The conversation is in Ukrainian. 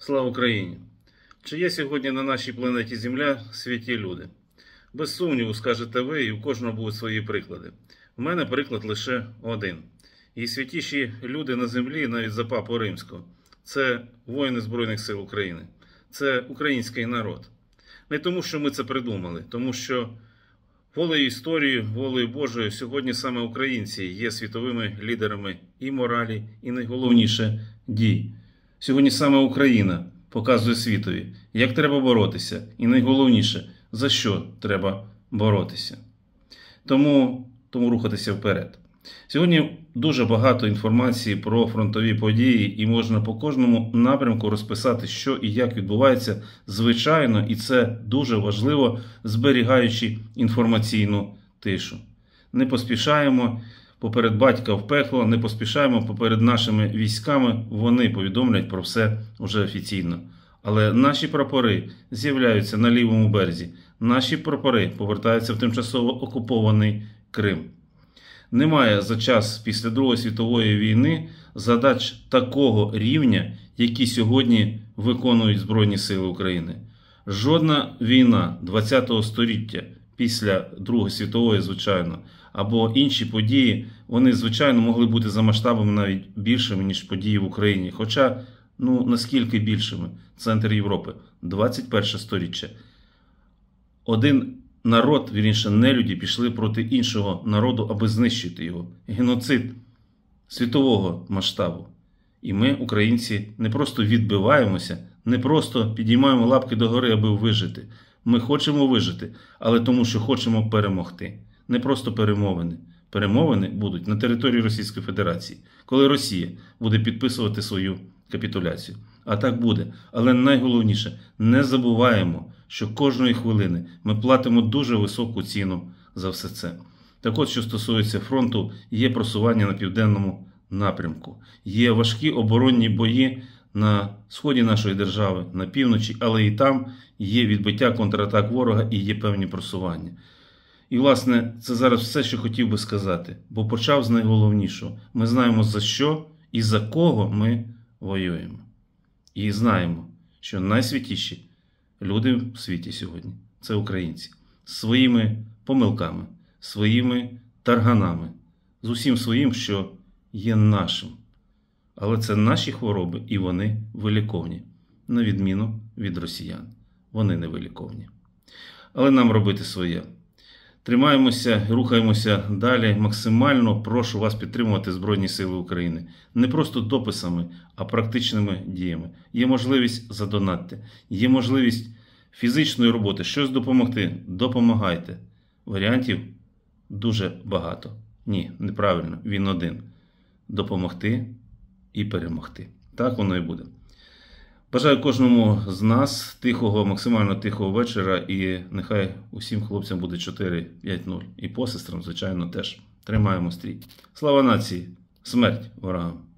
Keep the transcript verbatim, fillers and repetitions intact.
Слава Україні! Чи є сьогодні на нашій планеті Земля святі люди? Без сумніву, скажете ви, і у кожного будуть свої приклади. У мене приклад лише один. І святіші люди на землі, навіть за Папу Римського, це воїни Збройних сил України. Це український народ. Не тому, що ми це придумали, тому що волею історії, волею Божою, сьогодні саме українці є світовими лідерами і моралі, і найголовніше – дій. Сьогодні саме Україна показує світові, як треба боротися, і найголовніше, за що треба боротися. Тому, тому рухатися вперед. Сьогодні дуже багато інформації про фронтові події, і можна по кожному напрямку розписати, що і як відбувається, звичайно, і це дуже важливо, зберігаючи інформаційну тишу. Не поспішаємо поперед батька в пекло, не поспішаємо поперед нашими військами, вони повідомлять про все вже офіційно. Але наші прапори з'являються на лівому березі, наші прапори повертаються в тимчасово окупований Крим. Немає за час після Другої світової війни задач такого рівня, які сьогодні виконують Збройні Сили України. Жодна війна ХХ століття після Другої світової, звичайно, або інші події, вони, звичайно, могли бути за масштабами навіть більшими, ніж події в Україні. Хоча, ну, наскільки більшими? Центр Європи, двадцять перше сторіччя. Один народ, вірніше, нелюді, пішли проти іншого народу, аби знищити його. Геноцид світового масштабу. І ми, українці, не просто відбиваємося, не просто підіймаємо лапки догори, аби вижити. Ми хочемо вижити, але тому, що хочемо перемогти. Не просто перемовини. Перемовини будуть на території Російської Федерації, коли Росія буде підписувати свою капітуляцію. А так буде. Але найголовніше, не забуваємо, що кожної хвилини ми платимо дуже високу ціну за все це. Так от, що стосується фронту, є просування на південному напрямку. Є важкі оборонні бої на сході нашої держави, на півночі, але і там є відбиття контратак ворога і є певні просування. І, власне, це зараз все, що хотів би сказати, бо почав з найголовнішого. Ми знаємо, за що і за кого ми воюємо. І знаємо, що найсвятіші люди в світі сьогодні – це українці. З своїми помилками, своїми тарганами, з усім своїм, що є нашим. Але це наші хвороби, і вони виліковні, на відміну від росіян. Вони не виліковні. Але нам робити своє. Тримаємося, рухаємося далі. Максимально прошу вас підтримувати Збройні Сили України. Не просто дописами, а практичними діями. Є можливість задонатити, є можливість фізичної роботи, щось допомогти. Допомагайте. Варіантів дуже багато. Ні, неправильно, він один. Допомогти і перемогти. Так воно і буде. Бажаю кожному з нас тихого, максимально тихого вечора, і нехай усім хлопцям буде чотири п'ять нуль. І посестрам, звичайно, теж. Тримаємо стрій. Слава нації! Смерть ворогам!